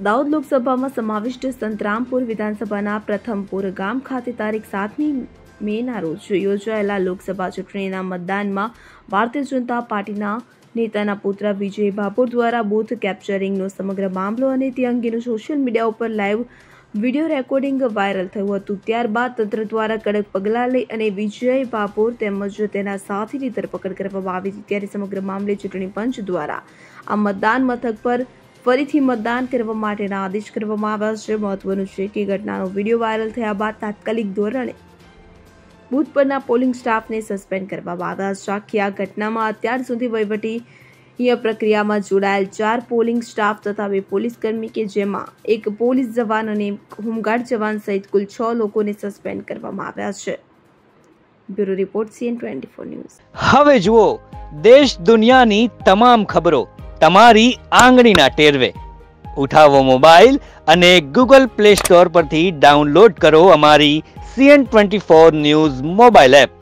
દાહોદ લોકસભામાં સમાવિષ્ટ સંતરામપુર વિધાનસભાના પ્રથમપુર ગામ ખાતે તારીખ 7મી મેના રોજ યોજાયેલા લોકસભા ચૂંટણીના મતદાનમાં ભારતીય જનતા પાર્ટીના નેતાના પુત્ર વિજય ભાભોર દ્વારા બૂથ કેપ્ચરિંગનો સમગ્ર મામલો અને તે અંગેનું સોશિયલ મીડિયા ઉપર લાઈવ વિડીયો રેકોર્ડિંગ વાયરલ થયું હતું। ત્યારબાદ તંત્ર દ્વારા કડક પગલાં લઈ અને વિજય ભાભોર તેમજ તેના સાથીની ધરપકડ કરવામાં આવી હતી। ત્યારે સમગ્ર મામલે ચૂંટણી પંચ દ્વારા આ મતદાન મથક પર ફરીથી મતદાન કરવા માટેના આદેશ કરવામાં આવ્યા છે। મહત્વનું છે કે ઘટનાનો વિડીયો વાયરલ થયા બાદ તાત્કાલિક ધોરણે બૂથ પરના પોલિંગ સ્ટાફને સસ્પેન્ડ કરવામાં આવ્યા છે। આખી આ ઘટનામાં અત્યાર સુધી વહીવટી પ્રક્રિયામાં જોડાયેલ 4 પોલિંગ સ્ટાફ તથા 2 પોલીસકર્મી કે જેમાં 1 પોલીસ જવાન અને હોમગાર્ડ જવાન સહિત કુલ 6 લોકોને સસ્પેન્ડ કરવામાં આવ્યા છે। Bureau report CN24 news. હવે જુઓ દેશ દુનિયાની તમામ ખબરો તમારી આંગળીના ટેરવે। ઉઠાવો મોબાઈલ અને Google Play Store પરથી ડાઉનલોડ કરો અમારી CN24 ન્યૂઝ મોબાઈલ એપ।